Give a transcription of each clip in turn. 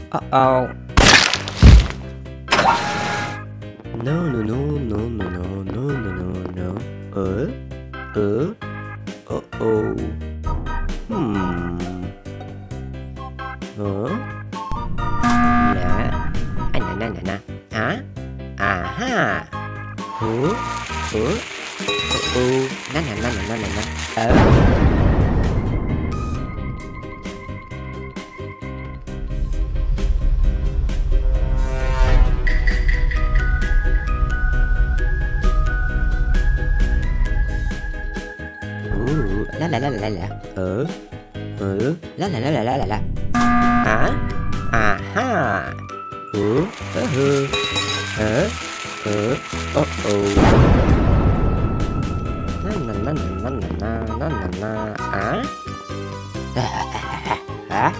Uh-oh. No, no, no, no, no, no, no, no, no, no. Uh-oh. Nah. Na. Huh? Aha. Uh-oh. Na. La. La. Huh? Aha. Uh-oh. Na. Huh? Huh?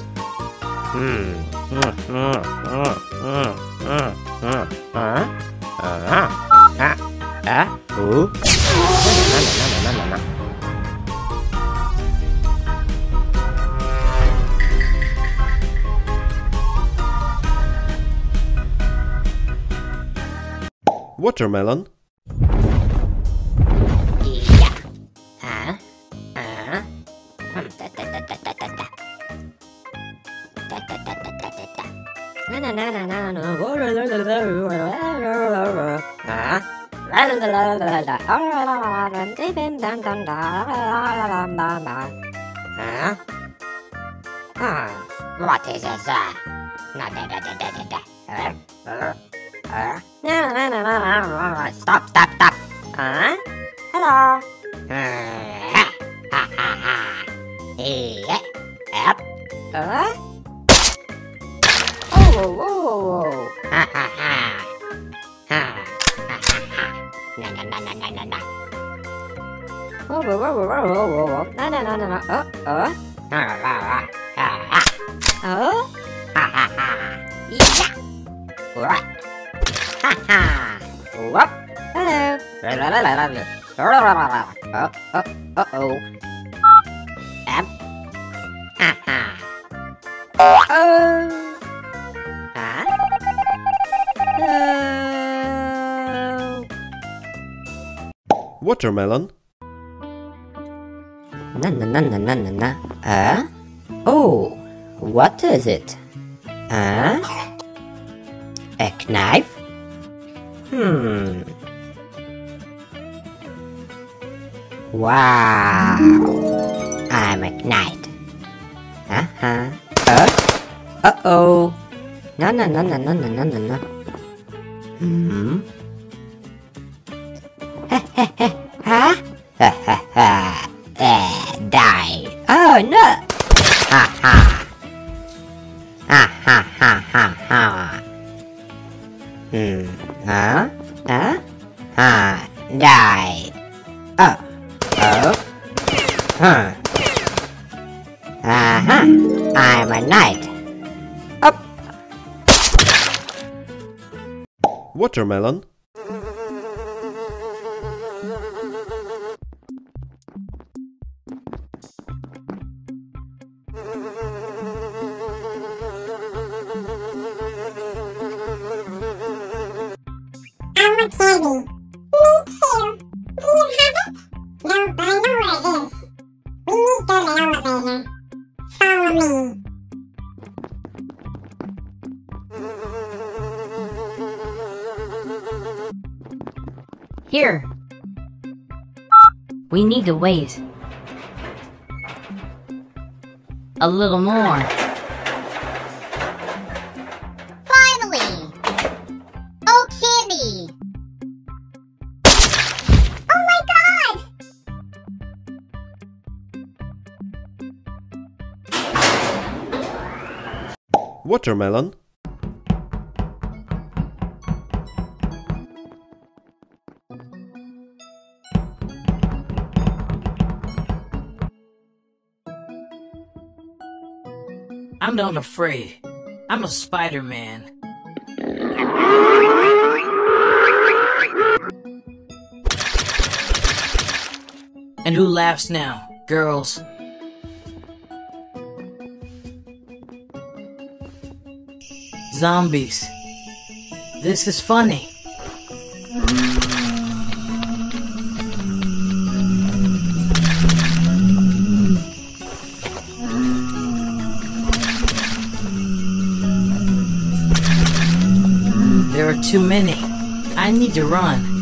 Na. Watermelon. Yeah. Huh? What is this? Stop. Hello. Yep. Oh. Na. Whoop. Hello. Uh-oh. Watermelon. Na. Oh, what is it? A knife? Wow, I'm a knight. Uh-oh. No. Huh? Die. Oh no. Die. I'm a knight. Up. Watermelon. I want candy. Me too. Do you have it? No, but I know where it is. We need to go to the elevator. Follow me. Here. We need to wait. A little more. Finally! Oh, candy! Oh my god! Watermelon. I'm not afraid. I'm a Spider-Man. And who laughs now, girls? Zombies. This is funny. There are too many. I need to run.